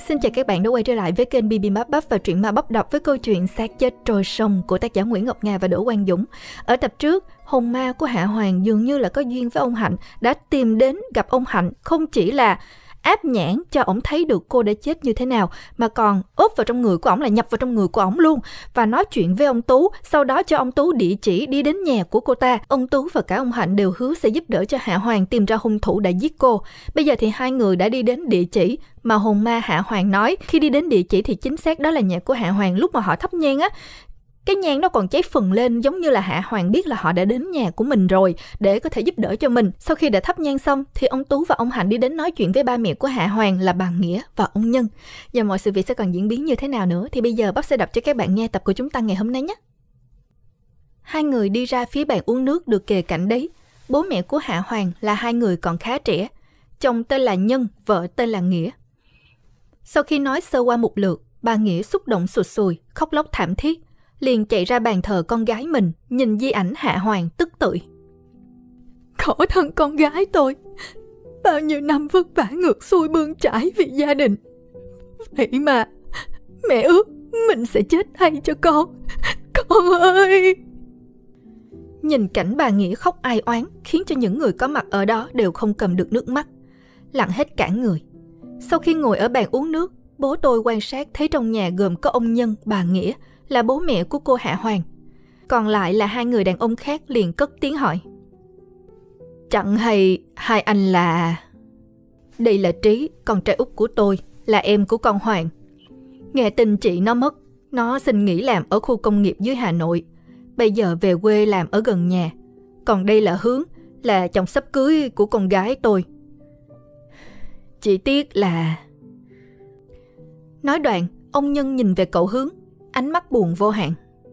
Xin chào các bạn đã quay trở lại với kênh Bibimbap và truyện ma bóc đọc với câu chuyện Xác chết trôi sông của tác giả Nguyễn Ngọc Nga và Đỗ Quang Dũng. Ở tập trước, hồn ma của Hạ Hoàng dường như là có duyên với ông Hạnh, đã tìm đến gặp ông Hạnh không chỉ là áp nhãn cho ổng thấy được cô đã chết như thế nào, mà còn úp vào trong người của ổng, là nhập vào trong người của ổng luôn, và nói chuyện với ông Tú, sau đó cho ông Tú địa chỉ đi đến nhà của cô ta. Ông Tú và cả ông Hạnh đều hứa sẽ giúp đỡ cho Hạ Hoàng tìm ra hung thủ đã giết cô. Bây giờ thì hai người đã đi đến địa chỉ mà hồn ma Hạ Hoàng nói. Khi đi đến địa chỉ thì chính xác đó là nhà của Hạ Hoàng. Lúc mà họ thắp nhang á, cái nhang nó còn cháy phừng lên, giống như là Hạ Hoàng biết là họ đã đến nhà của mình rồi để có thể giúp đỡ cho mình. Sau khi đã thắp nhang xong thì ông Tú và ông Hạnh đi đến nói chuyện với ba mẹ của Hạ Hoàng là bà Nghĩa và ông Nhân. Và mọi sự việc sẽ còn diễn biến như thế nào nữa thì bây giờ bác sẽ đọc cho các bạn nghe tập của chúng ta ngày hôm nay nhé. Hai người đi ra phía bàn uống nước được kề cạnh đấy. Bố mẹ của Hạ Hoàng là hai người còn khá trẻ. Chồng tên là Nhân, vợ tên là Nghĩa. Sau khi nói sơ qua một lượt, bà Nghĩa xúc động sụt sùi, khóc lóc thảm thiết, liền chạy ra bàn thờ con gái mình, nhìn di ảnh Hạ Hoàng tức tưởi. Khổ thân con gái tôi, bao nhiêu năm vất vả ngược xuôi bươn trải vì gia đình, vậy mà mẹ ước mình sẽ chết thay cho con ơi. Nhìn cảnh bà Nghĩa khóc ai oán khiến cho những người có mặt ở đó đều không cầm được nước mắt, lặng hết cả người. Sau khi ngồi ở bàn uống nước, bố tôi quan sát thấy trong nhà gồm có ông Nhân, bà Nghĩa là bố mẹ của cô Hạ Hoàng, còn lại là hai người đàn ông khác, liền cất tiếng hỏi. Chẳng hay hai anh là... Đây là Trí, con trai út của tôi, là em của con Hoàng. Nghe tin chị nó mất, nó xin nghỉ làm ở khu công nghiệp dưới Hà Nội, bây giờ về quê làm ở gần nhà. Còn đây là Hướng, là chồng sắp cưới của con gái tôi. Chỉ tiếc là... Nói đoạn, ông Nhân nhìn về cậu Hướng, ánh mắt buồn vô hạn.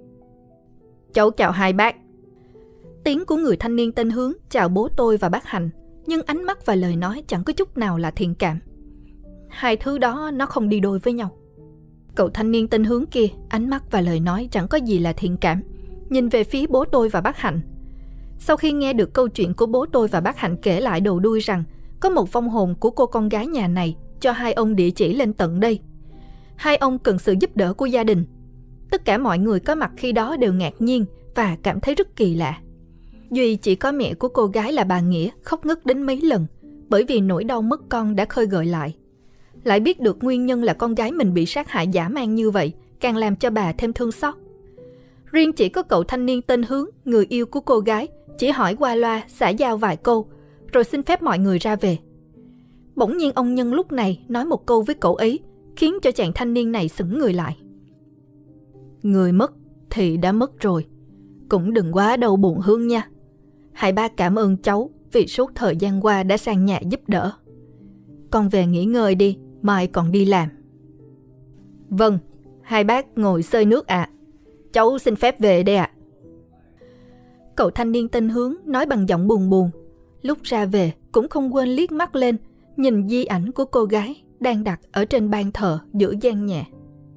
Cháu chào hai bác. Tiếng của người thanh niên tên Hướng chào bố tôi và bác Hành, nhưng ánh mắt và lời nói chẳng có chút nào là thiện cảm. Hai thứ đó nó không đi đôi với nhau. Cậu thanh niên tên Hướng kia, ánh mắt và lời nói chẳng có gì là thiện cảm, nhìn về phía bố tôi và bác Hạnh. Sau khi nghe được câu chuyện của bố tôi và bác Hạnh kể lại đầu đuôi rằng có một vong hồn của cô con gái nhà này cho hai ông địa chỉ lên tận đây, hai ông cần sự giúp đỡ của gia đình. Tất cả mọi người có mặt khi đó đều ngạc nhiên và cảm thấy rất kỳ lạ. Duy chỉ có mẹ của cô gái là bà Nghĩa khóc ngất đến mấy lần, bởi vì nỗi đau mất con đã khơi gợi lại. Lại biết được nguyên nhân là con gái mình bị sát hại dã man như vậy, càng làm cho bà thêm thương xót. Riêng chỉ có cậu thanh niên tên Hướng, người yêu của cô gái, chỉ hỏi qua loa, xã giao vài câu, rồi xin phép mọi người ra về. Bỗng nhiên ông Nhân lúc này nói một câu với cậu ấy, khiến cho chàng thanh niên này sững người lại. Người mất thì đã mất rồi, cũng đừng quá đau buồn Hương nha. Hai bác cảm ơn cháu vì suốt thời gian qua đã sang nhà giúp đỡ. Con về nghỉ ngơi đi, mai còn đi làm. Vâng, hai bác ngồi xơi nước ạ. Cháu xin phép về đây ạ. Cậu thanh niên tên Hướng nói bằng giọng buồn buồn, lúc ra về cũng không quên liếc mắt lên, nhìn di ảnh của cô gái đang đặt ở trên bàn thờ giữa gian nhà.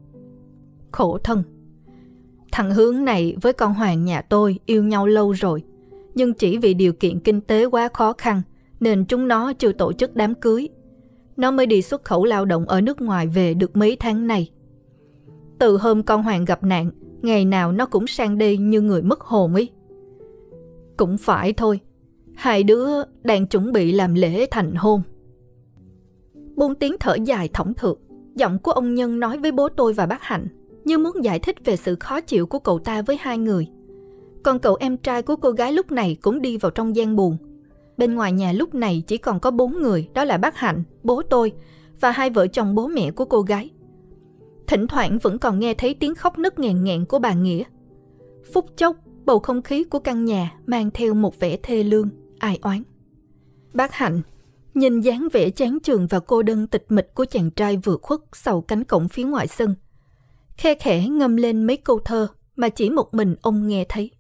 Khổ thân. Thằng Hướng này với con Hoàng nhà tôi yêu nhau lâu rồi, nhưng chỉ vì điều kiện kinh tế quá khó khăn nên chúng nó chưa tổ chức đám cưới. Nó mới đi xuất khẩu lao động ở nước ngoài về được mấy tháng này. Từ hôm con Hoàng gặp nạn, ngày nào nó cũng sang đây như người mất hồn ấy. Cũng phải thôi, hai đứa đang chuẩn bị làm lễ thành hôn. Buông tiếng thở dài thõng thượt, giọng của ông Nhân nói với bố tôi và bác Hạnh, như muốn giải thích về sự khó chịu của cậu ta với hai người. Còn cậu em trai của cô gái lúc này cũng đi vào trong gian buồn. Bên ngoài nhà lúc này chỉ còn có 4 người, đó là bác Hạnh, bố tôi và hai vợ chồng bố mẹ của cô gái. Thỉnh thoảng vẫn còn nghe thấy tiếng khóc nấc nghẹn nghẹn của bà Nghĩa. Phút chốc, bầu không khí của căn nhà mang theo một vẻ thê lương, ai oán. Bác Hạnh nhìn dáng vẻ chán chường và cô đơn tịch mịch của chàng trai vừa khuất sau cánh cổng phía ngoài sân, khe khẽ ngâm lên mấy câu thơ mà chỉ một mình ông nghe thấy.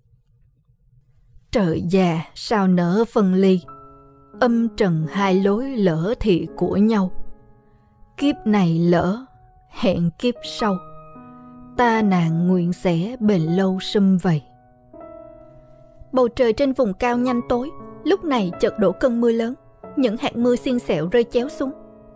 Trời già sao nỡ phân ly, âm trần hai lối lỡ thì của nhau. Kiếp này lỡ, hẹn kiếp sau, ta nàng nguyện sẽ bền lâu sum vầy. Bầu trời trên vùng cao nhanh tối, lúc này chợt đổ cơn mưa lớn. Những hạt mưa xiên xẹo rơi chéo xuống,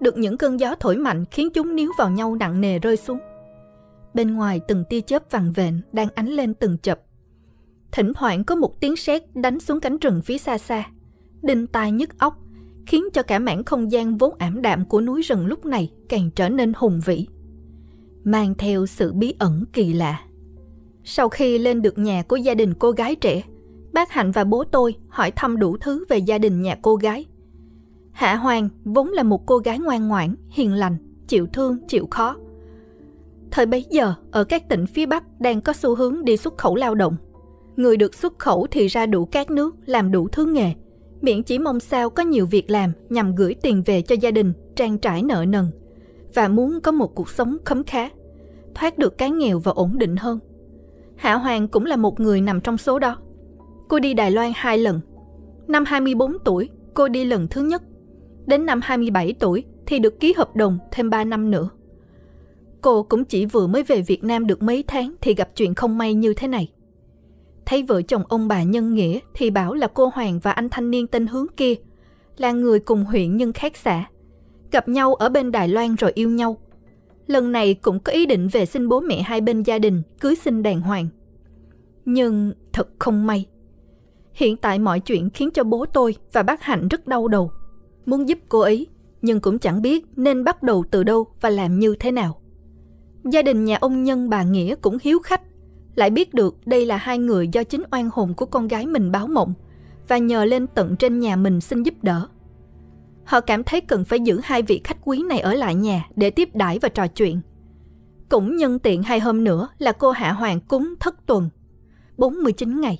được những cơn gió thổi mạnh khiến chúng níu vào nhau nặng nề rơi xuống. Bên ngoài từng tia chớp vằn vện đang ánh lên từng chập. Thỉnh thoảng có một tiếng sét đánh xuống cánh rừng phía xa xa, đinh tai nhức óc, khiến cho cả mảng không gian vốn ảm đạm của núi rừng lúc này càng trở nên hùng vĩ, mang theo sự bí ẩn kỳ lạ. Sau khi lên được nhà của gia đình cô gái trẻ, bác Hạnh và bố tôi hỏi thăm đủ thứ về gia đình nhà cô gái. Hạ Hoàng vốn là một cô gái ngoan ngoãn, hiền lành, chịu thương, chịu khó. Thời bấy giờ, ở các tỉnh phía Bắc đang có xu hướng đi xuất khẩu lao động. Người được xuất khẩu thì ra đủ các nước, làm đủ thứ nghề, miễn chỉ mong sao có nhiều việc làm nhằm gửi tiền về cho gia đình, trang trải nợ nần, và muốn có một cuộc sống khấm khá, thoát được cái nghèo và ổn định hơn. Hạ Hoàng cũng là một người nằm trong số đó. Cô đi Đài Loan 2 lần. Năm 24 tuổi, cô đi lần thứ nhất. Đến năm 27 tuổi thì được ký hợp đồng thêm 3 năm nữa. Cô cũng chỉ vừa mới về Việt Nam được mấy tháng thì gặp chuyện không may như thế này. Thấy vợ chồng ông bà nhân nghĩa thì bảo là cô Hoàng và anh thanh niên tên Hướng kia là người cùng huyện nhưng khác xã, gặp nhau ở bên Đài Loan rồi yêu nhau. Lần này cũng có ý định về xin bố mẹ hai bên gia đình cưới xin đàng hoàng. Nhưng thật không may. Hiện tại mọi chuyện khiến cho bố tôi và bác Hạnh rất đau đầu. Muốn giúp cô ấy, nhưng cũng chẳng biết nên bắt đầu từ đâu và làm như thế nào. Gia đình nhà ông Nhân bà Nghĩa cũng hiếu khách, lại biết được đây là hai người do chính oan hồn của con gái mình báo mộng và nhờ lên tận trên nhà mình xin giúp đỡ. Họ cảm thấy cần phải giữ hai vị khách quý này ở lại nhà để tiếp đãi và trò chuyện. Cũng nhân tiện 2 hôm nữa là cô Hạ Hoàng cúng thất tuần, 49 ngày.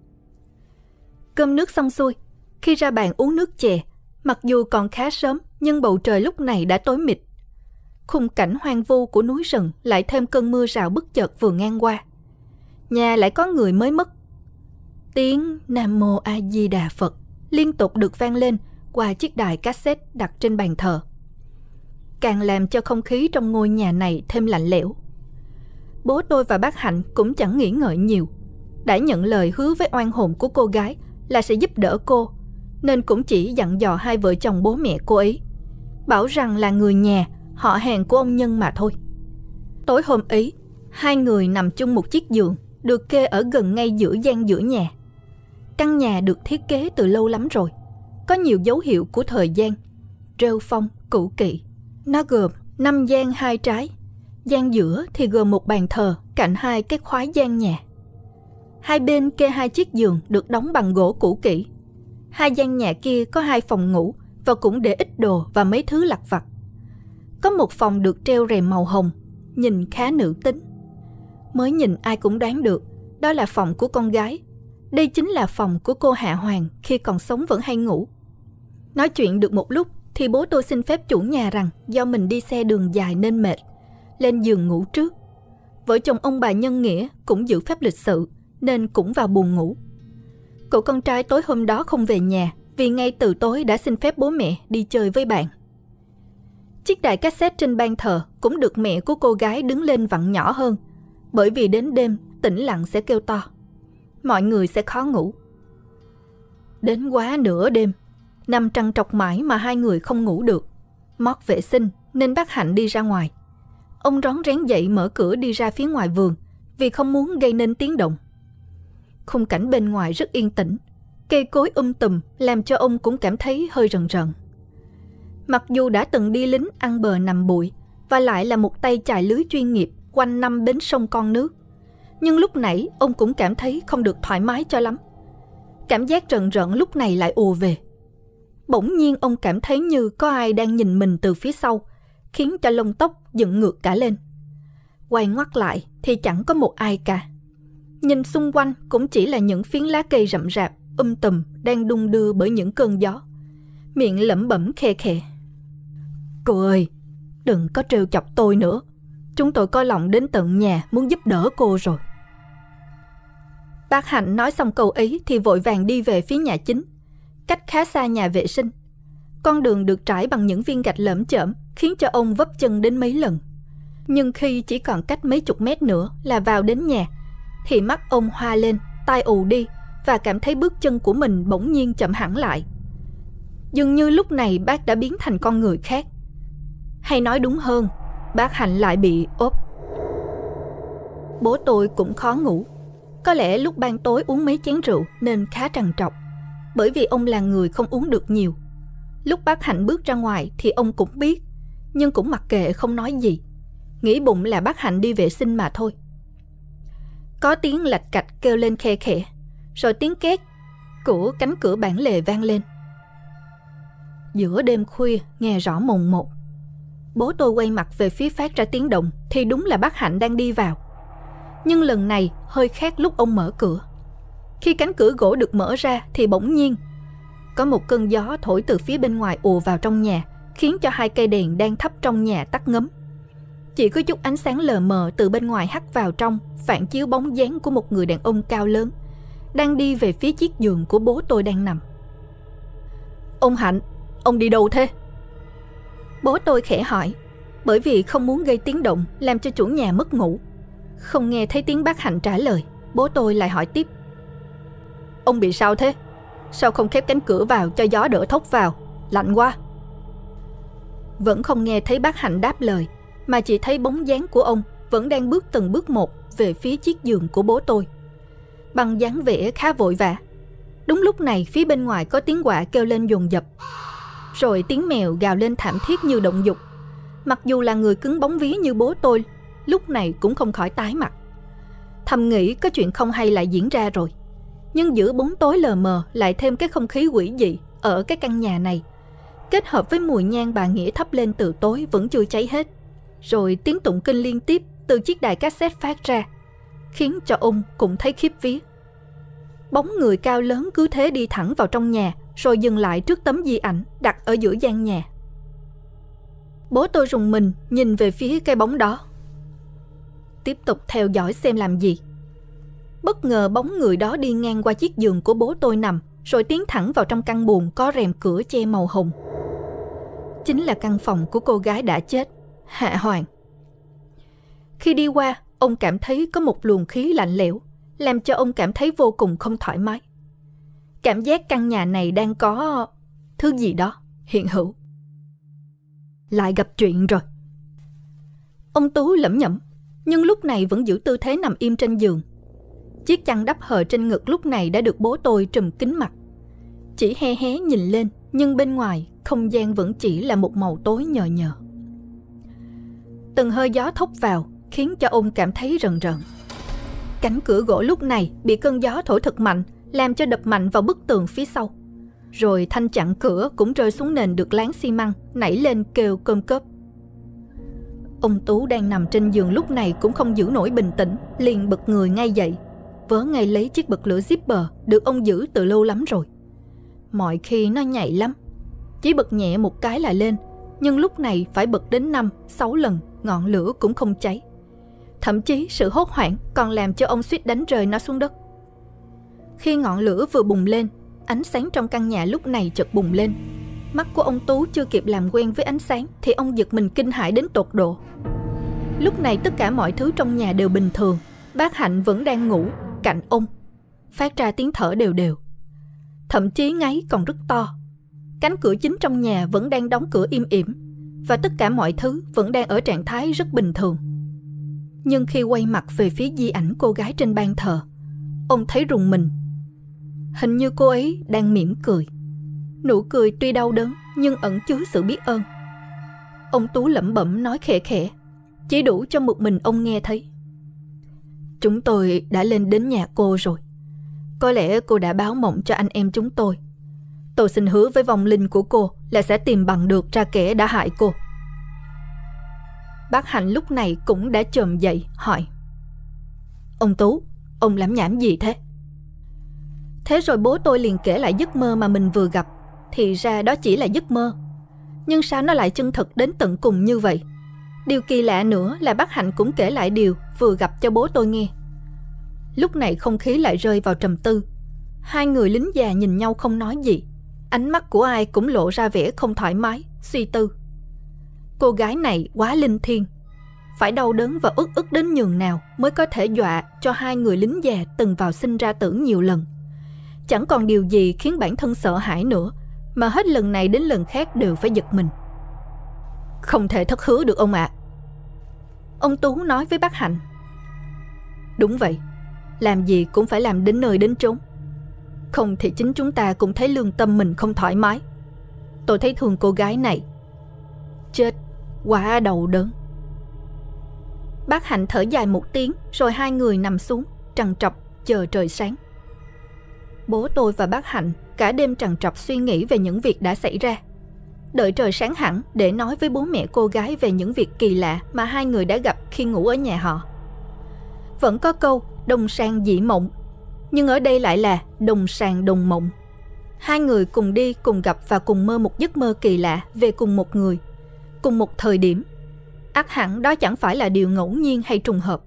Cơm nước xong xuôi, khi ra bàn uống nước chè, mặc dù còn khá sớm nhưng bầu trời lúc này đã tối mịt. Khung cảnh hoang vu của núi rừng lại thêm cơn mưa rào bất chợt vừa ngang qua. Nhà lại có người mới mất. Tiếng Nam Mô A Di Đà Phật liên tục được vang lên qua chiếc đài cassette đặt trên bàn thờ, càng làm cho không khí trong ngôi nhà này thêm lạnh lẽo. Bố tôi và bác Hạnh cũng chẳng nghĩ ngợi nhiều, đã nhận lời hứa với oan hồn của cô gái là sẽ giúp đỡ cô, nên cũng chỉ dặn dò hai vợ chồng bố mẹ cô ấy, bảo rằng là người nhà, họ hàng của ông Nhân mà thôi. Tối hôm ấy, hai người nằm chung một chiếc giường được kê ở gần ngay giữa gian giữa nhà. Căn nhà được thiết kế từ lâu lắm rồi, có nhiều dấu hiệu của thời gian, rêu phong, cũ kỹ. Nó gồm 5 gian 2 trái, gian giữa thì gồm một bàn thờ cạnh 2 cái khoái gian nhà. Hai bên kê 2 chiếc giường được đóng bằng gỗ cũ kỹ. 2 gian nhà kia có 2 phòng ngủ và cũng để ít đồ và mấy thứ lặt vặt. Có một phòng được treo rèm màu hồng, nhìn khá nữ tính. Mới nhìn ai cũng đoán được đó là phòng của con gái. Đây chính là phòng của cô Hạ Hoàng khi còn sống vẫn hay ngủ. Nói chuyện được một lúc thì bố tôi xin phép chủ nhà rằng do mình đi xe đường dài nên mệt, lên giường ngủ trước. Vợ chồng ông bà nhân nghĩa cũng giữ phép lịch sự nên cũng vào buồng ngủ. Cậu con trai tối hôm đó không về nhà vì ngay từ tối đã xin phép bố mẹ đi chơi với bạn. Chiếc đài cassette trên ban thờ cũng được mẹ của cô gái đứng lên vặn nhỏ hơn, bởi vì đến đêm tĩnh lặng sẽ kêu to, mọi người sẽ khó ngủ. Đến quá nửa đêm, nằm trằn trọc mãi mà hai người không ngủ được. Mót vệ sinh nên bác Hạnh đi ra ngoài. Ông rón rén dậy mở cửa đi ra phía ngoài vườn vì không muốn gây nên tiếng động. Khung cảnh bên ngoài rất yên tĩnh, cây cối tùm làm cho ông cũng cảm thấy hơi rần rần. Mặc dù đã từng đi lính ăn bờ nằm bụi và lại là một tay chài lưới chuyên nghiệp quanh năm bến sông con nước, nhưng lúc nãy ông cũng cảm thấy không được thoải mái cho lắm. Cảm giác rần rợn lúc này lại ùa về. Bỗng nhiên ông cảm thấy như có ai đang nhìn mình từ phía sau, khiến cho lông tóc dựng ngược cả lên. Quay ngoắt lại thì chẳng có một ai cả. Nhìn xung quanh cũng chỉ là những phiến lá cây rậm rạp tùm đang đung đưa bởi những cơn gió. Miệng lẩm bẩm khe khè: "Cô ơi, đừng có trêu chọc tôi nữa. Chúng tôi có lòng đến tận nhà muốn giúp đỡ cô rồi." Bác Hạnh nói xong câu ấy thì vội vàng đi về phía nhà chính, cách khá xa nhà vệ sinh. Con đường được trải bằng những viên gạch lởm chởm khiến cho ông vấp chân đến mấy lần. Nhưng khi chỉ còn cách mấy chục mét nữa là vào đến nhà, thì mắt ông hoa lên, tai ù đi và cảm thấy bước chân của mình bỗng nhiên chậm hẳn lại. Dường như lúc này bác đã biến thành con người khác. Hay nói đúng hơn, bác Hạnh lại bị ốp. Bố tôi cũng khó ngủ. Có lẽ lúc ban tối uống mấy chén rượu nên khá trằn trọc, bởi vì ông là người không uống được nhiều. Lúc bác Hạnh bước ra ngoài thì ông cũng biết, nhưng cũng mặc kệ không nói gì, nghĩ bụng là bác Hạnh đi vệ sinh mà thôi. Có tiếng lạch cạch kêu lên khe khẽ, rồi tiếng két của cánh cửa bản lề vang lên. Giữa đêm khuya nghe rõ mồn một. Bố tôi quay mặt về phía phát ra tiếng động thì đúng là bác Hạnh đang đi vào. Nhưng lần này hơi khác lúc ông mở cửa. Khi cánh cửa gỗ được mở ra thì bỗng nhiên có một cơn gió thổi từ phía bên ngoài ùa vào trong nhà, khiến cho 2 cây đèn đang thắp trong nhà tắt ngấm. Chỉ có chút ánh sáng lờ mờ từ bên ngoài hắt vào trong, phản chiếu bóng dáng của một người đàn ông cao lớn đang đi về phía chiếc giường của bố tôi đang nằm. Ông Hạnh, ông đi đâu thế? Bố tôi khẽ hỏi, bởi vì không muốn gây tiếng động làm cho chủ nhà mất ngủ. Không nghe thấy tiếng bác Hạnh trả lời, bố tôi lại hỏi tiếp. Ông bị sao thế? Sao không khép cánh cửa vào cho gió đỡ thốc vào? Lạnh quá. Vẫn không nghe thấy bác Hạnh đáp lời, mà chỉ thấy bóng dáng của ông vẫn đang bước từng bước một về phía chiếc giường của bố tôi, bằng dáng vẻ khá vội vã. Đúng lúc này phía bên ngoài có tiếng quạ kêu lên dồn dập, rồi tiếng mèo gào lên thảm thiết như động dục. Mặc dù là người cứng bóng vía như bố tôi, lúc này cũng không khỏi tái mặt, thầm nghĩ có chuyện không hay lại diễn ra rồi. Nhưng giữa bóng tối lờ mờ lại thêm cái không khí quỷ dị ở cái căn nhà này, kết hợp với mùi nhang bà Nghĩa thắp lên từ tối vẫn chưa cháy hết, rồi tiếng tụng kinh liên tiếp từ chiếc đài cassette phát ra, khiến cho ông cũng thấy khiếp vía. Bóng người cao lớn cứ thế đi thẳng vào trong nhà, rồi dừng lại trước tấm di ảnh đặt ở giữa gian nhà. Bố tôi rùng mình nhìn về phía cái bóng đó, tiếp tục theo dõi xem làm gì. Bất ngờ bóng người đó đi ngang qua chiếc giường của bố tôi nằm, rồi tiến thẳng vào trong căn buồng có rèm cửa che màu hồng. Chính là căn phòng của cô gái đã chết, Hạ Hoàng. Khi đi qua, ông cảm thấy có một luồng khí lạnh lẽo, làm cho ông cảm thấy vô cùng không thoải mái. Cảm giác căn nhà này đang có thứ gì đó hiện hữu. Lại gặp chuyện rồi. Ông Tú lẩm nhẩm, nhưng lúc này vẫn giữ tư thế nằm im trên giường. Chiếc chăn đắp hờ trên ngực lúc này đã được bố tôi trùm kín mặt. Chỉ hé hé nhìn lên, nhưng bên ngoài không gian vẫn chỉ là một màu tối nhờ nhờ. Từng hơi gió thốc vào khiến cho ông cảm thấy rần rợn. Cánh cửa gỗ lúc này bị cơn gió thổi thật mạnh, làm cho đập mạnh vào bức tường phía sau. Rồi thanh chặn cửa cũng rơi xuống nền được láng xi măng, nảy lên kêu cơm cớp. Ông Tú đang nằm trên giường lúc này cũng không giữ nổi bình tĩnh, liền bật người ngay dậy, vớ ngay lấy chiếc bật lửa zipper được ông giữ từ lâu lắm rồi. Mọi khi nó nhạy lắm, chỉ bật nhẹ một cái là lên, nhưng lúc này phải bật đến 5-6 lần ngọn lửa cũng không cháy. Thậm chí sự hốt hoảng còn làm cho ông suýt đánh rơi nó xuống đất. Khi ngọn lửa vừa bùng lên, ánh sáng trong căn nhà lúc này chợt bùng lên. Mắt của ông Tú chưa kịp làm quen với ánh sáng thì ông giật mình kinh hãi đến tột độ. Lúc này tất cả mọi thứ trong nhà đều bình thường. Bác Hạnh vẫn đang ngủ cạnh ông, phát ra tiếng thở đều đều, thậm chí ngáy còn rất to. Cánh cửa chính trong nhà vẫn đang đóng cửa im ỉm, và tất cả mọi thứ vẫn đang ở trạng thái rất bình thường. Nhưng khi quay mặt về phía di ảnh cô gái trên ban thờ, ông thấy rùng mình. Hình như cô ấy đang mỉm cười. Nụ cười tuy đau đớn nhưng ẩn chứa sự biết ơn. Ông Tú lẩm bẩm nói khẽ khẽ, chỉ đủ cho một mình ông nghe thấy. Chúng tôi đã lên đến nhà cô rồi. Có lẽ cô đã báo mộng cho anh em chúng tôi. Tôi xin hứa với vong linh của cô là sẽ tìm bằng được ra kẻ đã hại cô. Bác Hạnh lúc này cũng đã chồm dậy hỏi, ông Tú, ông lẩm nhẩm gì thế? Thế rồi bố tôi liền kể lại giấc mơ mà mình vừa gặp. Thì ra đó chỉ là giấc mơ, nhưng sao nó lại chân thực đến tận cùng như vậy? Điều kỳ lạ nữa là bác Hạnh cũng kể lại điều vừa gặp cho bố tôi nghe. Lúc này không khí lại rơi vào trầm tư. Hai người lính già nhìn nhau không nói gì, ánh mắt của ai cũng lộ ra vẻ không thoải mái, suy tư. Cô gái này quá linh thiêng, phải đau đớn và uất ức đến nhường nào mới có thể dọa cho hai người lính già từng vào sinh ra tử nhiều lần. Chẳng còn điều gì khiến bản thân sợ hãi nữa, mà hết lần này đến lần khác đều phải giật mình. Không thể thất hứa được ông ạ. Ông Tú nói với bác Hạnh. Đúng vậy, làm gì cũng phải làm đến nơi đến chốn. Không thì chính chúng ta cũng thấy lương tâm mình không thoải mái. Tôi thấy thương cô gái này. Chết, quá đau đớn. Bác Hạnh thở dài một tiếng, rồi hai người nằm xuống trằn trọc chờ trời sáng. Bố tôi và bác Hạnh cả đêm trằn trọc suy nghĩ về những việc đã xảy ra, đợi trời sáng hẳn để nói với bố mẹ cô gái về những việc kỳ lạ mà hai người đã gặp khi ngủ ở nhà họ. Vẫn có câu đồng sàng dị mộng, nhưng ở đây lại là đồng sàng đồng mộng. Hai người cùng đi, cùng gặp và cùng mơ một giấc mơ kỳ lạ về cùng một người, cùng một thời điểm. Ắt hẳn đó chẳng phải là điều ngẫu nhiên hay trùng hợp.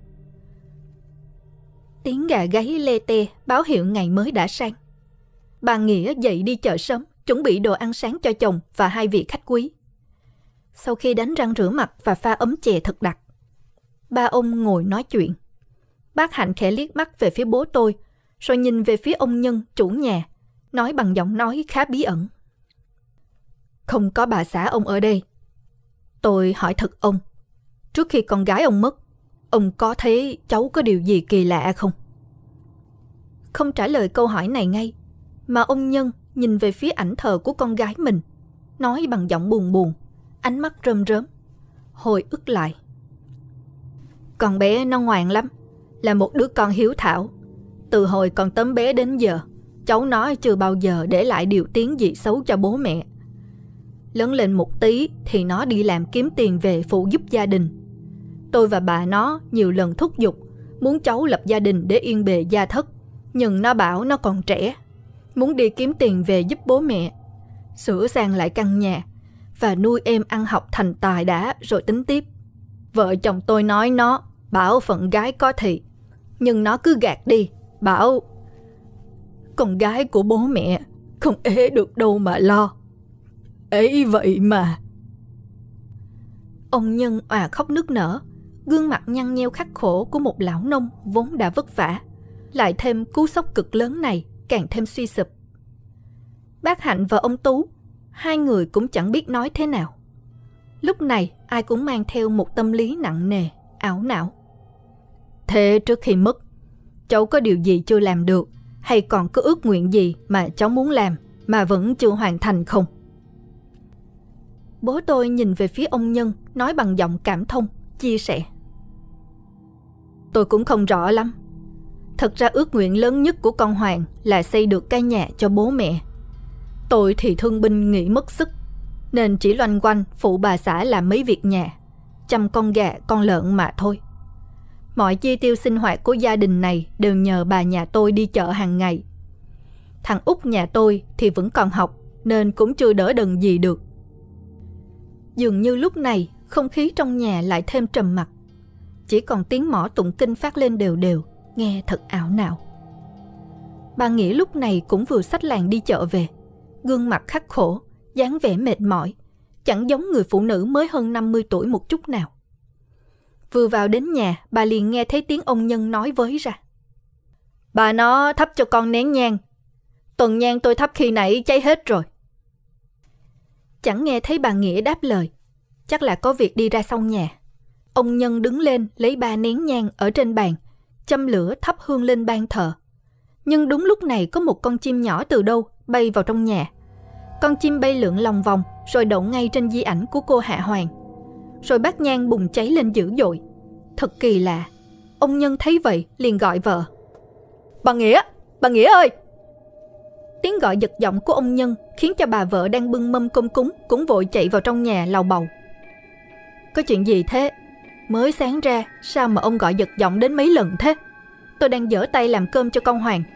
Tiếng gà gáy lê tê báo hiệu ngày mới đã sang. Bà Nghĩa dậy đi chợ sớm, chuẩn bị đồ ăn sáng cho chồng và hai vị khách quý. Sau khi đánh răng rửa mặt và pha ấm chè thật đặc, ba ông ngồi nói chuyện. Bác Hạnh khẽ liếc mắt về phía bố tôi, rồi nhìn về phía ông Nhân, chủ nhà, nói bằng giọng nói khá bí ẩn. Không có bà xã ông ở đây. Tôi hỏi thật ông, trước khi con gái ông mất, ông có thấy cháu có điều gì kỳ lạ không? Không trả lời câu hỏi này ngay, mà ông Nhân nhìn về phía ảnh thờ của con gái mình, nói bằng giọng buồn buồn, ánh mắt rơm rớm, hồi ức lại. Con bé nó ngoan lắm, là một đứa con hiếu thảo. Từ hồi còn tấm bé đến giờ, cháu nó chưa bao giờ để lại điều tiếng gì xấu cho bố mẹ. Lớn lên một tí thì nó đi làm kiếm tiền về phụ giúp gia đình. Tôi và bà nó nhiều lần thúc giục muốn cháu lập gia đình để yên bề gia thất, nhưng nó bảo nó còn trẻ, muốn đi kiếm tiền về giúp bố mẹ, sửa sang lại căn nhà và nuôi em ăn học thành tài đã rồi tính tiếp. Vợ chồng tôi nói nó, bảo phận gái có thị, nhưng nó cứ gạt đi, bảo con gái của bố mẹ không ế được đâu mà lo. Ấy vậy mà. Ông Nhân òa khóc nức nở, gương mặt nhăn nheo khắc khổ của một lão nông vốn đã vất vả, lại thêm cú sốc cực lớn này càng thêm suy sụp. Bác Hạnh và ông Tú, hai người cũng chẳng biết nói thế nào. Lúc này ai cũng mang theo một tâm lý nặng nề, ảo não. Thế trước khi mất, cháu có điều gì chưa làm được, hay còn có ước nguyện gì mà cháu muốn làm mà vẫn chưa hoàn thành không? Bố tôi nhìn về phía ông Nhân, nói bằng giọng cảm thông, chia sẻ. Tôi cũng không rõ lắm. Thật ra ước nguyện lớn nhất của con Hoàng là xây được căn nhà cho bố mẹ. Tôi thì thương binh nghỉ mất sức, nên chỉ loanh quanh phụ bà xã làm mấy việc nhà, chăm con gà con lợn mà thôi. Mọi chi tiêu sinh hoạt của gia đình này đều nhờ bà nhà tôi đi chợ hàng ngày. Thằng út nhà tôi thì vẫn còn học, nên cũng chưa đỡ đần gì được. Dường như lúc này không khí trong nhà lại thêm trầm mặc, chỉ còn tiếng mõ tụng kinh phát lên đều đều, nghe thật ảo não. Bà Nghĩa lúc này cũng vừa xách làng đi chợ về, gương mặt khắc khổ, dáng vẻ mệt mỏi, chẳng giống người phụ nữ mới hơn 50 tuổi một chút nào. Vừa vào đến nhà, bà liền nghe thấy tiếng ông Nhân nói với ra. Bà nó thắp cho con nén nhang. Tuần nhang tôi thắp khi nãy cháy hết rồi. Chẳng nghe thấy bà Nghĩa đáp lời, chắc là có việc đi ra sau nhà. Ông Nhân đứng lên lấy 3 nén nhang ở trên bàn, châm lửa thắp hương lên ban thờ. Nhưng đúng lúc này có một con chim nhỏ từ đâu bay vào trong nhà. Con chim bay lượn lòng vòng rồi đậu ngay trên di ảnh của cô Hạ Hoàng. Rồi bát nhang bùng cháy lên dữ dội. Thật kỳ lạ. Ông Nhân thấy vậy liền gọi vợ. Bà Nghĩa ơi! Tiếng gọi giật giọng của ông Nhân khiến cho bà vợ đang bưng mâm cơm cúng cũng vội chạy vào trong nhà lầu bầu. Có chuyện gì thế? Mới sáng ra sao mà ông gọi giật giọng đến mấy lần thế? Tôi đang giở tay làm cơm cho con Hoàng.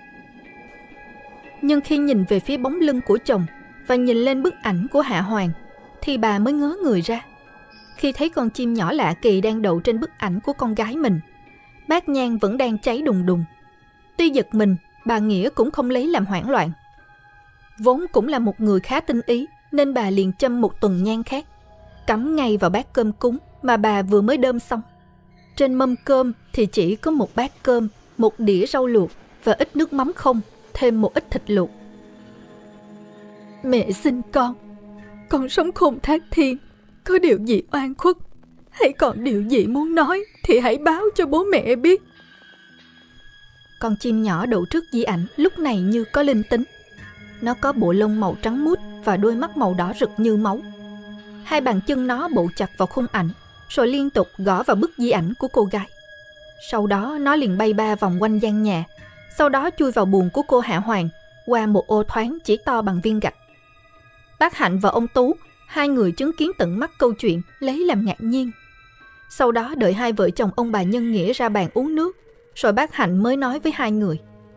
Nhưng khi nhìn về phía bóng lưng của chồng và nhìn lên bức ảnh của Hạ Hoàng thì bà mới ngớ người ra. Khi thấy con chim nhỏ lạ kỳ đang đậu trên bức ảnh của con gái mình, bát nhang vẫn đang cháy đùng đùng. Tuy giật mình, bà Nghĩa cũng không lấy làm hoảng loạn. Vốn cũng là một người khá tinh ý, nên bà liền châm một tuần nhang khác, cắm ngay vào bát cơm cúng mà bà vừa mới đơm xong. Trên mâm cơm thì chỉ có một bát cơm, một đĩa rau luộc và ít nước mắm không, thêm một ít thịt luộc. Mẹ sinh con sống khôn thác thiên, có điều gì oan khuất hay còn điều gì muốn nói thì hãy báo cho bố mẹ biết. Con chim nhỏ đậu trước di ảnh lúc này như có linh tính. Nó có bộ lông màu trắng muốt và đôi mắt màu đỏ rực như máu. Hai bàn chân nó bộ chặt vào khung ảnh, rồi liên tục gõ vào bức di ảnh của cô gái. Sau đó nó liền bay 3 vòng quanh gian nhà, sau đó chui vào buồng của cô Hạ Hoàng qua một ô thoáng chỉ to bằng viên gạch. Bác Hạnh và ông Tú, hai người chứng kiến tận mắt câu chuyện, lấy làm ngạc nhiên. Sau đó đợi hai vợ chồng ông bà Nhân Nghĩa ra bàn uống nước, rồi bác Hạnh mới nói với hai người: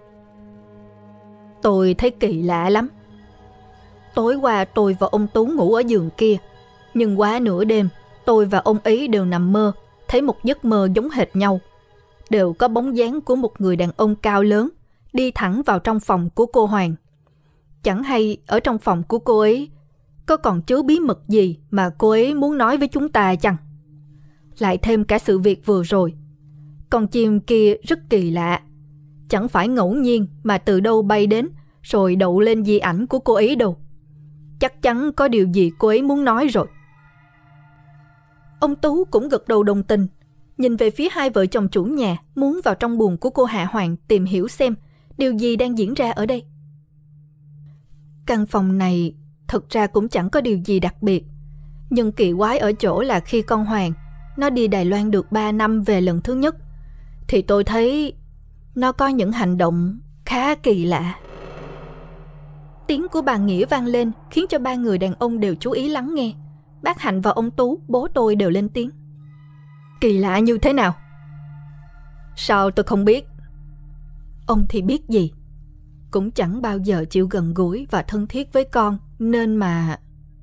Tôi thấy kỳ lạ lắm. Tối qua tôi và ông Tú ngủ ở giường kia, nhưng quá nửa đêm tôi và ông ấy đều nằm mơ, thấy một giấc mơ giống hệt nhau. Đều có bóng dáng của một người đàn ông cao lớn đi thẳng vào trong phòng của cô Hoàng. Chẳng hay ở trong phòng của cô ấy có còn chứa bí mật gì mà cô ấy muốn nói với chúng ta chăng? Lại thêm cả sự việc vừa rồi, con chim kia rất kỳ lạ. Chẳng phải ngẫu nhiên mà từ đâu bay đến rồi đậu lên di ảnh của cô ấy đâu. Chắc chắn có điều gì cô ấy muốn nói rồi. Ông Tú cũng gật đầu đồng tình, nhìn về phía hai vợ chồng chủ nhà, muốn vào trong buồng của cô Hạ Hoàng tìm hiểu xem điều gì đang diễn ra ở đây. Căn phòng này thực ra cũng chẳng có điều gì đặc biệt, nhưng kỳ quái ở chỗ là khi con Hoàng nó đi Đài Loan được 3 năm về lần thứ nhất, thì tôi thấy nó có những hành động khá kỳ lạ. Tiếng của bà Nghĩa vang lên khiến cho ba người đàn ông đều chú ý lắng nghe. Bác Hạnh và ông Tú, bố tôi, đều lên tiếng: Kỳ lạ như thế nào? Sao tôi không biết? Ông thì biết gì, cũng chẳng bao giờ chịu gần gũi và thân thiết với con, nên mà...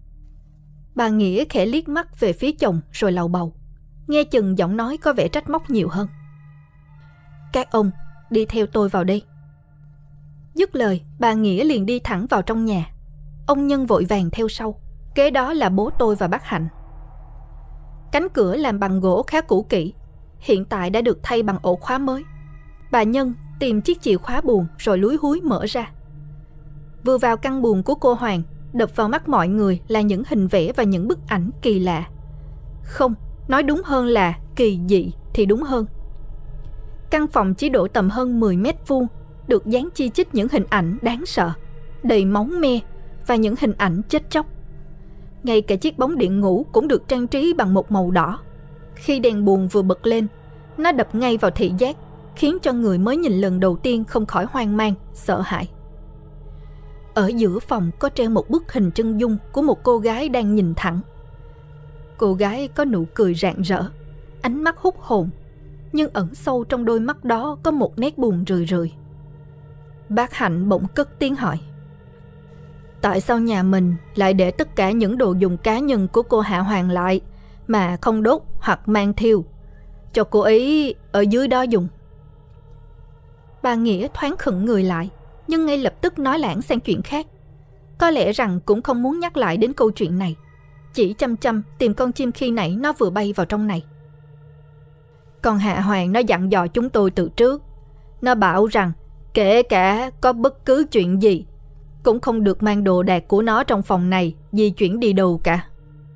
Bà Nghĩa khẽ liếc mắt về phía chồng rồi lầu bầu, nghe chừng giọng nói có vẻ trách móc nhiều hơn. Các ông đi theo tôi vào đây. Dứt lời, bà Nghĩa liền đi thẳng vào trong nhà. Ông Nhân vội vàng theo sau, kế đó là bố tôi và bác Hạnh. Cánh cửa làm bằng gỗ khá cũ kỹ, hiện tại đã được thay bằng ổ khóa mới. Bà Nhân tìm chiếc chìa khóa buồng rồi lúi húi mở ra. Vừa vào căn buồng của cô Hoàng, đập vào mắt mọi người là những hình vẽ và những bức ảnh kỳ lạ. Không, nói đúng hơn là kỳ dị thì đúng hơn. Căn phòng chỉ độ tầm hơn 10 mét vuông, được dán chi chít những hình ảnh đáng sợ, đầy máu me và những hình ảnh chết chóc. Ngay cả chiếc bóng điện ngủ cũng được trang trí bằng một màu đỏ. Khi đèn buồng vừa bật lên, nó đập ngay vào thị giác, khiến cho người mới nhìn lần đầu tiên không khỏi hoang mang, sợ hãi. Ở giữa phòng có treo một bức hình chân dung của một cô gái đang nhìn thẳng. Cô gái có nụ cười rạng rỡ, ánh mắt hút hồn, nhưng ẩn sâu trong đôi mắt đó có một nét buồn rười rượi. Bác Hạnh bỗng cất tiếng hỏi: Tại sao nhà mình lại để tất cả những đồ dùng cá nhân của cô Hạ Hoàng lại mà không đốt hoặc mang thiêu, cho cô ấy ở dưới đó dùng? Bà Nghĩa thoáng khựng người lại, nhưng ngay lập tức nói lảng sang chuyện khác. Có lẽ rằng cũng không muốn nhắc lại đến câu chuyện này, chỉ chăm chăm tìm con chim khi nãy nó vừa bay vào trong này. Con Hạ Hoàng nó dặn dò chúng tôi từ trước. Nó bảo rằng kể cả có bất cứ chuyện gì cũng không được mang đồ đạc của nó trong phòng này di chuyển đi đâu cả.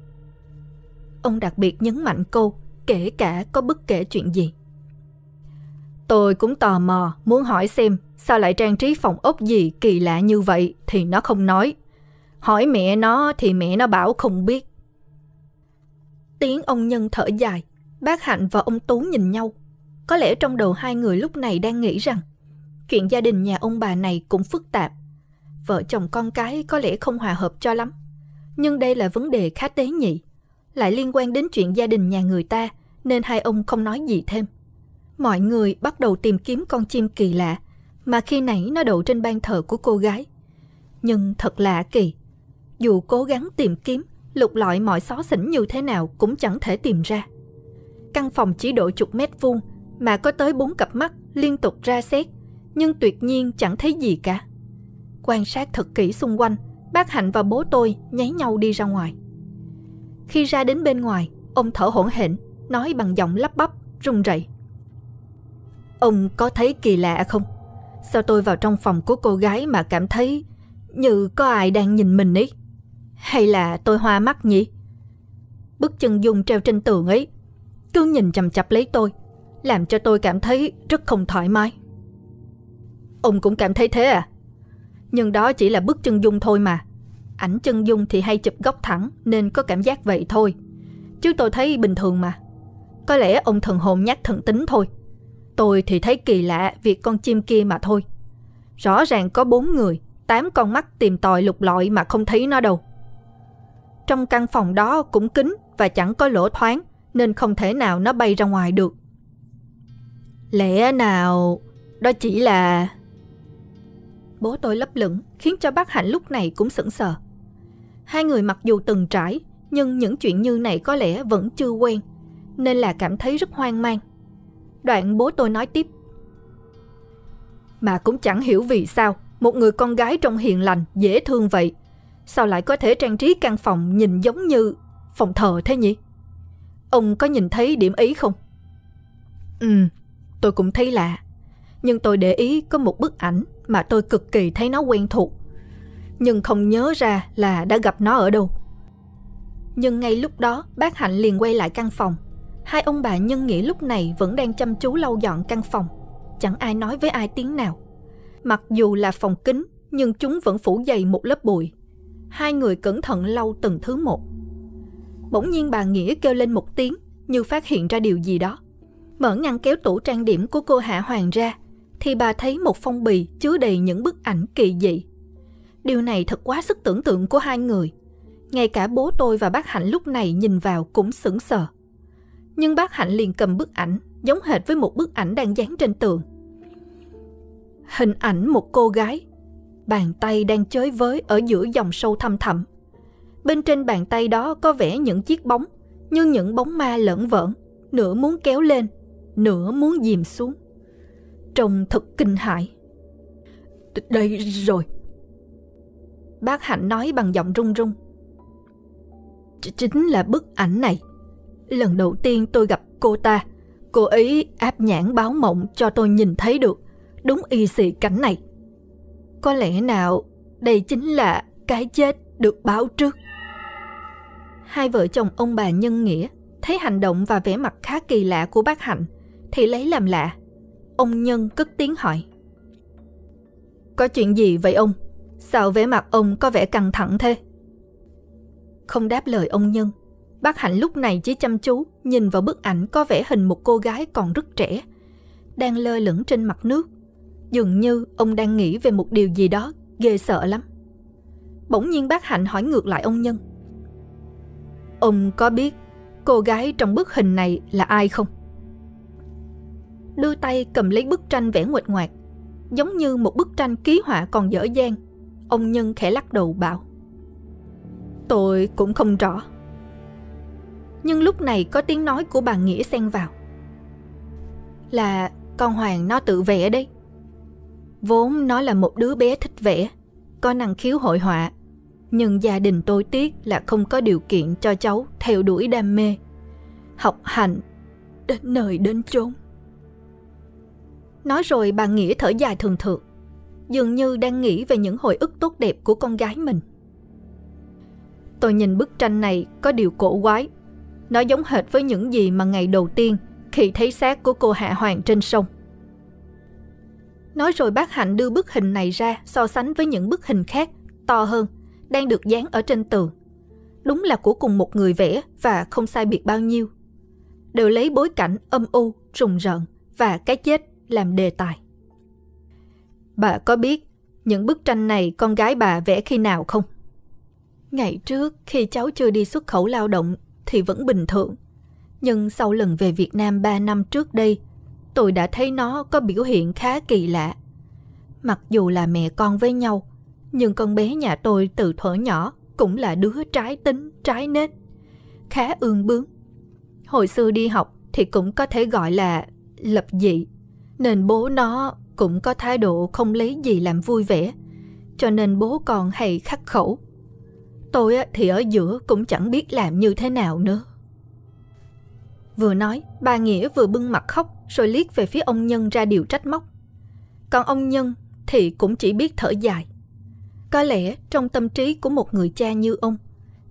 Ông đặc biệt nhấn mạnh câu kể cả có bất kể chuyện gì. Tôi cũng tò mò muốn hỏi xem sao lại trang trí phòng ốc gì kỳ lạ như vậy thì nó không nói. Hỏi mẹ nó thì mẹ nó bảo không biết. Tiếng ông Nhân thở dài. Bác Hạnh và ông Tú nhìn nhau. Có lẽ trong đầu hai người lúc này đang nghĩ rằng chuyện gia đình nhà ông bà này cũng phức tạp. Vợ chồng con cái có lẽ không hòa hợp cho lắm. Nhưng đây là vấn đề khá tế nhị, lại liên quan đến chuyện gia đình nhà người ta, nên hai ông không nói gì thêm. Mọi người bắt đầu tìm kiếm con chim kỳ lạ mà khi nãy nó đậu trên ban thờ của cô gái. Nhưng thật lạ kỳ, dù cố gắng tìm kiếm, lục lọi mọi xó xỉnh như thế nào cũng chẳng thể tìm ra. Căn phòng chỉ độ chục mét vuông mà có tới 4 cặp mắt liên tục ra xét, nhưng tuyệt nhiên chẳng thấy gì cả. Quan sát thật kỹ xung quanh, bác Hạnh và bố tôi nháy nhau đi ra ngoài. Khi ra đến bên ngoài, ông thở hổn hển, nói bằng giọng lắp bắp, run rẩy: Ông có thấy kỳ lạ không? Sao tôi vào trong phòng của cô gái mà cảm thấy như có ai đang nhìn mình ấy? Hay là tôi hoa mắt nhỉ? bức chân dung treo trên tường ấy, cứ nhìn chằm chằm lấy tôi, làm cho tôi cảm thấy rất không thoải mái. Ông cũng cảm thấy thế à? Nhưng đó chỉ là bức chân dung thôi mà. Ảnh chân dung thì hay chụp góc thẳng nên có cảm giác vậy thôi, chứ tôi thấy bình thường mà. Có lẽ ông thần hồn nhát thần tính thôi. Tôi thì thấy kỳ lạ việc con chim kia mà thôi. Rõ ràng có 4 người, 8 con mắt tìm tòi lục lọi mà không thấy nó đâu. Trong căn phòng đó cũng kín và chẳng có lỗ thoáng, nên không thể nào nó bay ra ngoài được. Lẽ nào đó chỉ là... Bố tôi lấp lửng khiến cho bác Hạnh lúc này cũng sững sờ. Hai người mặc dù từng trải, nhưng những chuyện như này có lẽ vẫn chưa quen, nên là cảm thấy rất hoang mang. Đoạn bố tôi nói tiếp. Mà cũng chẳng hiểu vì sao một người con gái trông hiền lành, dễ thương vậy, sao lại có thể trang trí căn phòng nhìn giống như phòng thờ thế nhỉ? Ông có nhìn thấy điểm ấy không? Tôi cũng thấy lạ. Nhưng tôi để ý có một bức ảnh mà tôi cực kỳ thấy nó quen thuộc, nhưng không nhớ ra là đã gặp nó ở đâu. Nhưng ngay lúc đó bác Hạnh liền quay lại căn phòng. Hai ông bà nhân nghĩa lúc này vẫn đang chăm chú lau dọn căn phòng. Chẳng ai nói với ai tiếng nào. Mặc dù là phòng kính, nhưng chúng vẫn phủ dày một lớp bụi. Hai người cẩn thận lau từng thứ một. Bỗng nhiên bà Nghĩa kêu lên một tiếng, như phát hiện ra điều gì đó. Mở ngăn kéo tủ trang điểm của cô Hạ Hoàng ra, thì bà thấy một phong bì chứa đầy những bức ảnh kỳ dị. Điều này thật quá sức tưởng tượng của hai người. Ngay cả bố tôi và bác Hạnh lúc này nhìn vào cũng sững sờ. Nhưng bác Hạnh liền cầm bức ảnh, giống hệt với một bức ảnh đang dán trên tường. Hình ảnh một cô gái, bàn tay đang chới với ở giữa dòng sâu thăm thẳm. Bên trên bàn tay đó có vẽ những chiếc bóng, như những bóng ma lởn vởn, nửa muốn kéo lên, nửa muốn dìm xuống. Trông thật kinh hãi. Đây rồi, bác Hạnh nói bằng giọng run run. Chính là bức ảnh này. Lần đầu tiên tôi gặp cô ta, cô ấy áp nhãn báo mộng cho tôi nhìn thấy được đúng y xì cảnh này. Có lẽ nào đây chính là cái chết được báo trước? Hai vợ chồng ông bà nhân nghĩa thấy hành động và vẻ mặt khá kỳ lạ của bác Hạnh thì lấy làm lạ. Ông Nhân cất tiếng hỏi. Có chuyện gì vậy ông? Sao vẻ mặt ông có vẻ căng thẳng thế? Không đáp lời ông Nhân, bác Hạnh lúc này chỉ chăm chú nhìn vào bức ảnh có vẽ hình một cô gái còn rất trẻ, đang lơ lửng trên mặt nước. Dường như ông đang nghĩ về một điều gì đó ghê sợ lắm. Bỗng nhiên bác Hạnh hỏi ngược lại ông Nhân. Ông có biết cô gái trong bức hình này là ai không? Đưa tay cầm lấy bức tranh vẽ nguệch ngoạc, giống như một bức tranh ký họa còn dở dang. Ông Nhân khẽ lắc đầu bảo. Tôi cũng không rõ. Nhưng lúc này có tiếng nói của bà Nghĩa xen vào. Là con Hoàng nó tự vẽ đấy. Vốn nó là một đứa bé thích vẽ, có năng khiếu hội họa, nhưng gia đình tôi tiếc là không có điều kiện cho cháu theo đuổi đam mê, học hành đến nơi đến chốn. Nói rồi bà Nghĩa thở dài thường thượt, dường như đang nghĩ về những hồi ức tốt đẹp của con gái mình. Tôi nhìn bức tranh này có điều cổ quái. Nó giống hệt với những gì mà ngày đầu tiên khi thấy xác của cô Hạ Hoàng trên sông. Nói rồi bác Hạnh đưa bức hình này ra so sánh với những bức hình khác to hơn đang được dán ở trên tường. Đúng là của cùng một người vẽ và không sai biệt bao nhiêu. Đều lấy bối cảnh âm u, rùng rợn và cái chết làm đề tài. Bà có biết những bức tranh này con gái bà vẽ khi nào không? Ngày trước khi cháu chưa đi xuất khẩu lao động thì vẫn bình thường. Nhưng sau lần về Việt Nam 3 năm trước đây, tôi đã thấy nó có biểu hiện khá kỳ lạ. Mặc dù là mẹ con với nhau, nhưng con bé nhà tôi từ thuở nhỏ cũng là đứa trái tính, trái nết, khá ương bướng. Hồi xưa đi học thì cũng có thể gọi là lập dị, nên bố nó cũng có thái độ không lấy gì làm vui vẻ, cho nên bố con hay khắc khẩu. Tôi thì ở giữa cũng chẳng biết làm như thế nào nữa. Vừa nói, bà Nghĩa vừa bưng mặt khóc rồi liếc về phía ông Nhân ra điều trách móc. Còn ông Nhân thì cũng chỉ biết thở dài. Có lẽ trong tâm trí của một người cha như ông,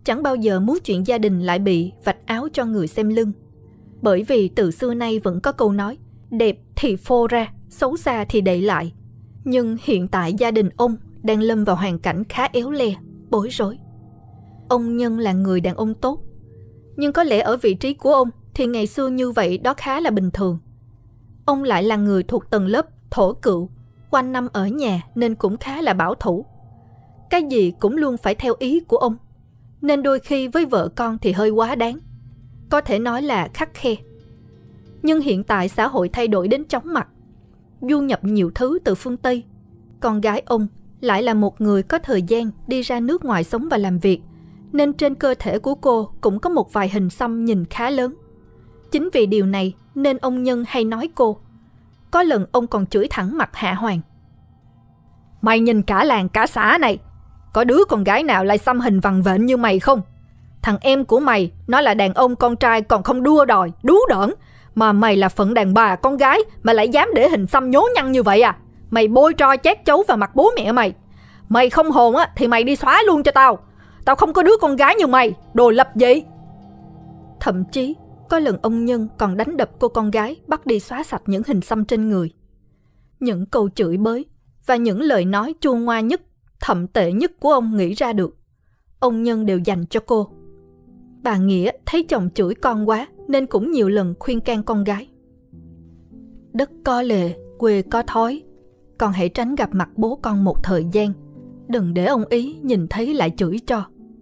chẳng bao giờ muốn chuyện gia đình lại bị vạch áo cho người xem lưng. Bởi vì từ xưa nay vẫn có câu nói, đẹp thì phô ra, xấu xa thì đậy lại. Nhưng hiện tại gia đình ông đang lâm vào hoàn cảnh khá éo le, bối rối. Ông Nhân là người đàn ông tốt, nhưng có lẽ ở vị trí của ông thì ngày xưa như vậy đó khá là bình thường. Ông lại là người thuộc tầng lớp thổ cựu, quanh năm ở nhà nên cũng khá là bảo thủ. Cái gì cũng luôn phải theo ý của ông, nên đôi khi với vợ con thì hơi quá đáng, có thể nói là khắt khe. Nhưng hiện tại xã hội thay đổi đến chóng mặt, du nhập nhiều thứ từ phương Tây. Con gái ông lại là một người có thời gian đi ra nước ngoài sống và làm việc, nên trên cơ thể của cô cũng có một vài hình xăm nhìn khá lớn. Chính vì điều này nên ông Nhân hay nói cô. Có lần ông còn chửi thẳng mặt Hạ Hoàng. Mày nhìn cả làng cả xã này, có đứa con gái nào lại xăm hình vằn vện như mày không? Thằng em của mày nó là đàn ông con trai còn không đua đòi, đú đỡn, mà mày là phận đàn bà con gái mà lại dám để hình xăm nhố nhăng như vậy à? Mày bôi tro chét chấu vào mặt bố mẹ mày. Mày không hồn á thì mày đi xóa luôn cho tao. Tao không có đứa con gái như mày, đồ lập dị. Thậm chí có lần ông Nhân còn đánh đập cô con gái, bắt đi xóa sạch những hình xăm trên người. Những câu chửi bới và những lời nói chua ngoa nhất, thậm tệ nhất của ông nghĩ ra được, ông Nhân đều dành cho cô. Bà Nghĩa thấy chồng chửi con quá nên cũng nhiều lần khuyên can con gái. Đất có lề, quê có thói, con hãy tránh gặp mặt bố con một thời gian, đừng để ông ý nhìn thấy lại chửi cho.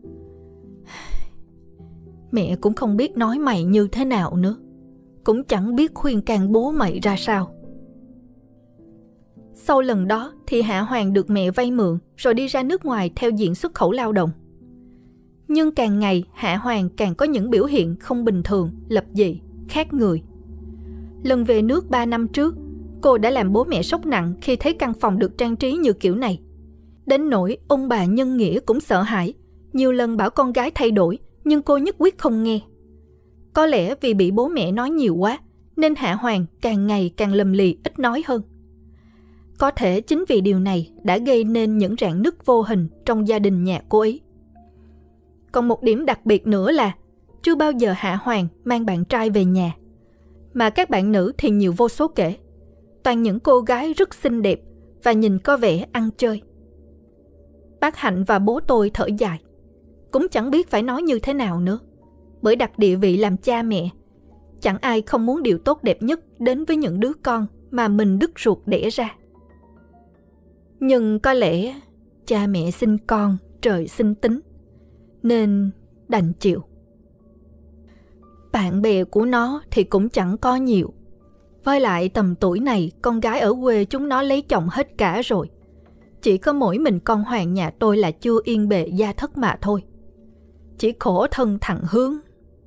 Mẹ cũng không biết nói mày như thế nào nữa, cũng chẳng biết khuyên can bố mày ra sao. Sau lần đó thì Hạ Hoàng được mẹ vay mượn rồi đi ra nước ngoài theo diện xuất khẩu lao động. Nhưng càng ngày Hạ Hoàng càng có những biểu hiện không bình thường, lập dị, khác người. Lần về nước 3 năm trước, cô đã làm bố mẹ sốc nặng khi thấy căn phòng được trang trí như kiểu này. Đến nỗi ông bà nhân nghĩa cũng sợ hãi, nhiều lần bảo con gái thay đổi, nhưng cô nhất quyết không nghe. Có lẽ vì bị bố mẹ nói nhiều quá, nên Hạ Hoàng càng ngày càng lầm lì, ít nói hơn. Có thể chính vì điều này đã gây nên những rạn nứt vô hình trong gia đình nhà cô ấy. Còn một điểm đặc biệt nữa là chưa bao giờ Hạ Hoàng mang bạn trai về nhà, mà các bạn nữ thì nhiều vô số kể, toàn những cô gái rất xinh đẹp và nhìn có vẻ ăn chơi. Bác Hạnh và bố tôi thở dài, cũng chẳng biết phải nói như thế nào nữa, bởi đặt địa vị làm cha mẹ, chẳng ai không muốn điều tốt đẹp nhất đến với những đứa con mà mình đứt ruột đẻ ra. Nhưng có lẽ cha mẹ sinh con, trời sinh tính, nên đành chịu. Bạn bè của nó thì cũng chẳng có nhiều. Với lại tầm tuổi này, con gái ở quê chúng nó lấy chồng hết cả rồi. Chỉ có mỗi mình con Hoàng nhà tôi là chưa yên bề gia thất mà thôi. Chỉ khổ thân thằng Hướng.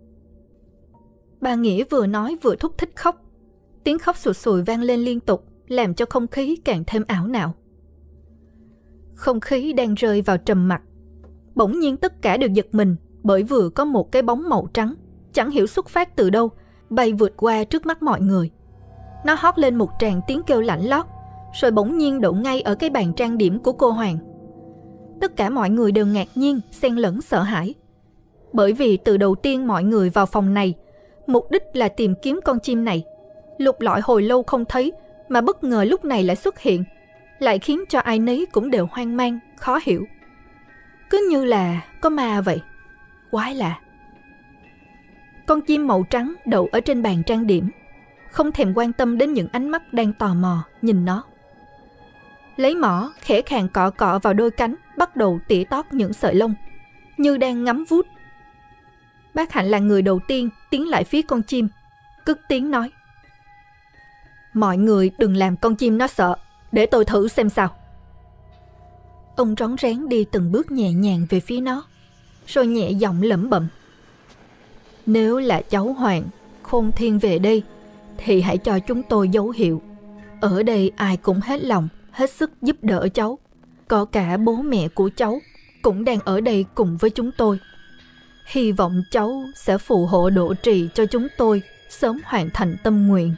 Bà Nghĩa vừa nói vừa thúc thích khóc. Tiếng khóc sụt sùi vang lên liên tục, làm cho không khí càng thêm ảo não. Không khí đang rơi vào trầm mặc. Bỗng nhiên tất cả đều giật mình, bởi vừa có một cái bóng màu trắng, chẳng hiểu xuất phát từ đâu, bay vượt qua trước mắt mọi người. Nó hót lên một tràng tiếng kêu lạnh lót, rồi bỗng nhiên đậu ngay ở cái bàn trang điểm của cô Hoàng. Tất cả mọi người đều ngạc nhiên, xen lẫn sợ hãi. Bởi vì từ đầu tiên mọi người vào phòng này, mục đích là tìm kiếm con chim này. Lục lọi hồi lâu không thấy, mà bất ngờ lúc này lại xuất hiện, lại khiến cho ai nấy cũng đều hoang mang, khó hiểu. Cứ như là có ma vậy. Quái lạ. Con chim màu trắng đậu ở trên bàn trang điểm, không thèm quan tâm đến những ánh mắt đang tò mò nhìn nó. Lấy mỏ khẽ khàng cọ cọ vào đôi cánh, bắt đầu tỉa tót những sợi lông, như đang ngắm vuốt. Bác Hạnh là người đầu tiên tiến lại phía con chim, cất tiếng nói: "Mọi người đừng làm con chim nó sợ, để tôi thử xem sao." Ông rón rén đi từng bước nhẹ nhàng về phía nó, rồi nhẹ giọng lẩm bẩm: "Nếu là cháu Hoàng, khôn thiên về đây, thì hãy cho chúng tôi dấu hiệu. Ở đây ai cũng hết lòng, hết sức giúp đỡ cháu. Có cả bố mẹ của cháu cũng đang ở đây cùng với chúng tôi. Hy vọng cháu sẽ phù hộ độ trì cho chúng tôi sớm hoàn thành tâm nguyện."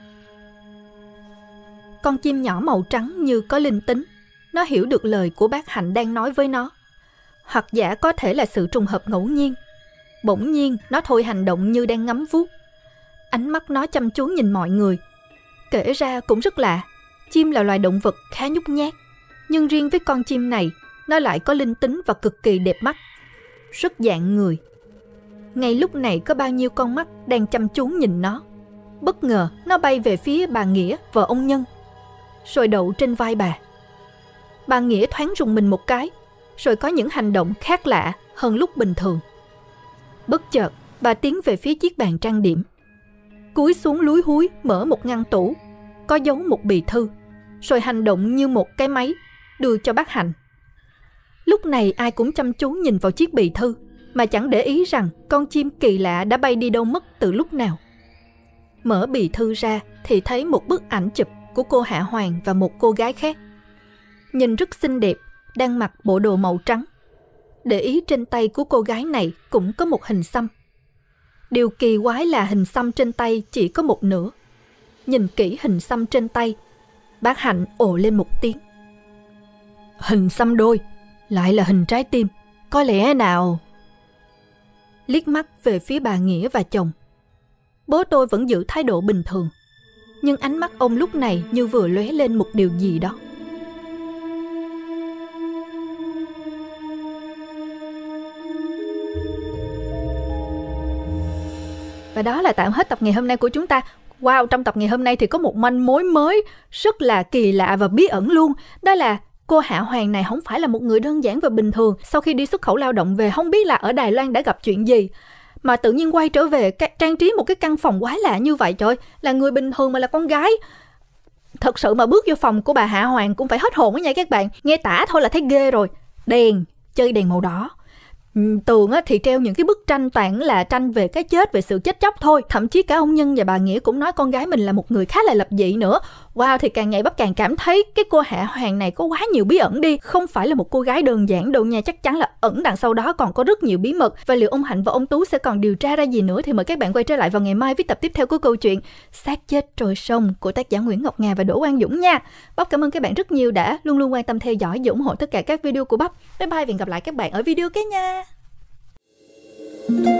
Con chim nhỏ màu trắng như có linh tính, nó hiểu được lời của bác Hạnh đang nói với nó. Hoặc giả có thể là sự trùng hợp ngẫu nhiên, Bỗng nhiên nó thôi hành động như đang ngắm vuốt. Ánh mắt nó chăm chú nhìn mọi người. Kể ra cũng rất lạ, chim là loài động vật khá nhút nhát, nhưng riêng với con chim này, nó lại có linh tính và cực kỳ đẹp mắt, rất dạng người. Ngay lúc này có bao nhiêu con mắt đang chăm chú nhìn nó. Bất ngờ nó bay về phía bà Nghĩa, vợ ông Nhân, rồi đậu trên vai bà. Bà Nghĩa thoáng rùng mình một cái, rồi có những hành động khác lạ hơn lúc bình thường. Bất chợt bà tiến về phía chiếc bàn trang điểm, cúi xuống lúi húi mở một ngăn tủ, có giấu một bì thư, rồi hành động như một cái máy đưa cho bác Hạnh. Lúc này ai cũng chăm chú nhìn vào chiếc bì thư, mà chẳng để ý rằng con chim kỳ lạ đã bay đi đâu mất từ lúc nào. Mở bì thư ra thì thấy một bức ảnh chụp của cô Hạ Hoàng và một cô gái khác. Nhìn rất xinh đẹp, đang mặc bộ đồ màu trắng. Để ý trên tay của cô gái này cũng có một hình xăm. Điều kỳ quái là hình xăm trên tay chỉ có một nửa. Nhìn kỹ hình xăm trên tay, bác Hạnh ồ lên một tiếng. Hình xăm đôi, lại là hình trái tim, có lẽ nào... Liếc mắt về phía bà Nghĩa và chồng. Bố tôi vẫn giữ thái độ bình thường, nhưng ánh mắt ông lúc này như vừa lóe lên một điều gì đó. Và đó là tạm hết tập ngày hôm nay của chúng ta. Wow, trong tập ngày hôm nay thì có một manh mối mới rất là kỳ lạ và bí ẩn luôn. Đó là cô Hạ Hoàng này không phải là một người đơn giản và bình thường. Sau khi đi xuất khẩu lao động về, không biết là ở Đài Loan đã gặp chuyện gì mà tự nhiên quay trở về trang trí một cái căn phòng quái lạ như vậy. Trời, là người bình thường mà là con gái. Thật sự mà bước vô phòng của bà Hạ Hoàng cũng phải hết hồn đó nha các bạn. Nghe tả thôi là thấy ghê rồi. Đèn, chơi đèn màu đỏ. Tường thì treo những cái bức tranh toàn là tranh về cái chết, về sự chết chóc thôi. Thậm chí cả ông Nhân và bà Nghĩa cũng nói con gái mình là một người khá là lập dị nữa. Wow, thì càng ngày bắp càng cảm thấy cái cô Hạ Hoàng này có quá nhiều bí ẩn đi. Không phải là một cô gái đơn giản đâu nha. Chắc chắn là ẩn đằng sau đó còn có rất nhiều bí mật. Và liệu ông Hạnh và ông Tú sẽ còn điều tra ra gì nữa thì mời các bạn quay trở lại vào ngày mai với tập tiếp theo của câu chuyện Xác chết trôi sông của tác giả Nguyễn Ngọc Ngà và Đỗ Quang Dũng nha. Bắp cảm ơn các bạn rất nhiều đã luôn luôn quan tâm theo dõi và ủng hộ tất cả các video của Bắp. Bye bye và hẹn gặp lại các bạn ở video kế nha.